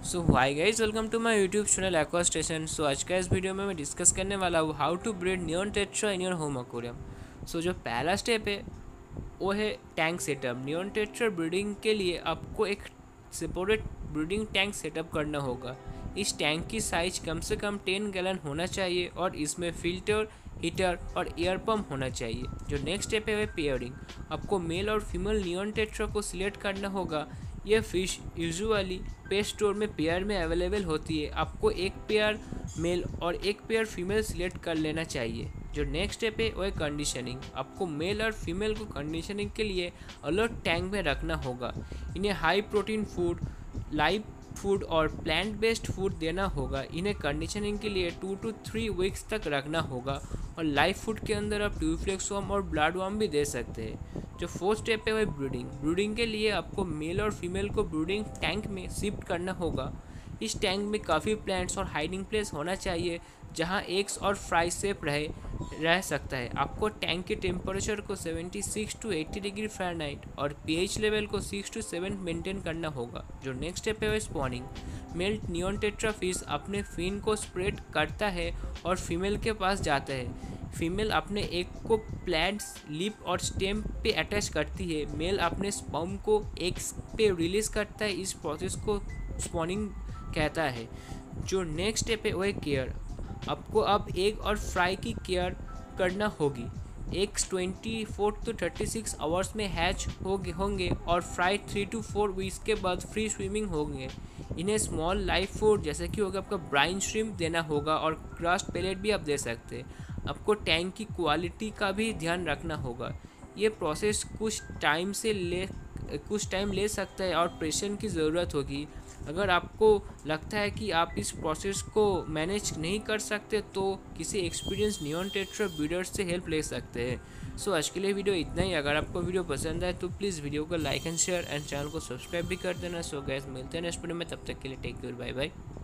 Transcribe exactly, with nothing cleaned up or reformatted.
So hi guys, welcome to my YouTube channel Aqua Station. So आज का इस video में मैं डिस्कस करने वाला हूँ how to breed neon tetra in your home aquarium. So जो पहला स्टेप है वो है tank setup. Neon tetra breeding के लिए आपको एक सेपरेट ब्रीडिंग टैंक सेटअप करना होगा। इस टैंक की साइज कम से कम टेन गैलन होना चाहिए और इसमें फिल्टर, हीटर और एयर पम्प होना चाहिए। जो नेक्स्ट स्टेप है वह पेयरिंग। आपको मेल और फीमेल नियॉन टेट्रा को सिलेक्ट करना होगा। यह फिश यूजुअली पेट स्टोर में पेयर में अवेलेबल होती है। आपको एक पेयर मेल और एक पेयर फीमेल सिलेक्ट कर लेना चाहिए। जो नेक्स्ट स्टेप है वो है कंडीशनिंग। आपको मेल और फीमेल को कंडीशनिंग के लिए अलग टैंक में रखना होगा। इन्हें high protein food, live food और प्लांट बेस्ड फूड देना होगा। इन्हें कंडीशनिंग के लिए टू टू थ्री वीक्स तक रखना होगा और लाइव फूड के अंदर आप ट्यूफ्लेक्स वर्म और ब्लड वर्म भी दे सकते हैं। जो फोर्थ स्टेप है वह ब्रीडिंग। ब्रीडिंग के लिए आपको मेल और फीमेल को ब्रीडिंग टैंक में शिफ्ट करना होगा। इस टैंक में काफ़ी प्लांट्स और हाइडिंग प्लेस होना चाहिए जहां एग्स और फ्राई सेफ रहे रह सकता है। आपको टैंक के टेम्परेचर को seventy six to eighty degree Fahrenheit और पीएच लेवल को सिक्स टू सेवन मेंटेन करना होगा। जो नेक्स्ट स्टेप है वह spawning. Male neon tetra fish अपने फिन को स्प्रेड करता है और फीमेल के पास जाता है। फीमेल अपने एग को प्लांट्स लिप और स्टेम पे अटैच करती है। मेल अपने स्पर्म को एग्स पे रिलीज करता है। इस प्रोसेस को स्पॉनिंग कहता है। जो नेक्स्ट स्टेप है वो है केयर। आपको अब एग और फ्राई की केयर करना होगी। Eggs twenty four to thirty six hours में हैच होंगे और fry three to four weeks के बाद फ्री स्विमिंग होंगे। इन्हें स्मॉल लाइफ फूड जैसे कि होगा आपका ब्राइन श्रिम्प देना होगा और क्रस्ट पेलेट भी आप दे सकते हैं। आपको टैंक की क्वालिटी का भी ध्यान रखना होगा। ये प्रोसेस कुछ टाइम से ले कुछ टाइम ले सकता है और पेशेंस की ज़रूरत होगी। अगर आपको लगता है कि आप इस प्रोसेस को मैनेज नहीं कर सकते तो किसी एक्सपीरियंस नियॉन टेट्रा ब्रीडर से हेल्प ले सकते हैं। सो आज के लिए वीडियो इतना ही। अगर आपको वीडियो पसंद आए तो प्लीज़ वीडियो को like and share and channel को सब्सक्राइब भी कर देना। सो गैस, मिलते हैं नेक्स्ट वीडियो में, तब तक के लिए टेक केयर, बाय बाय।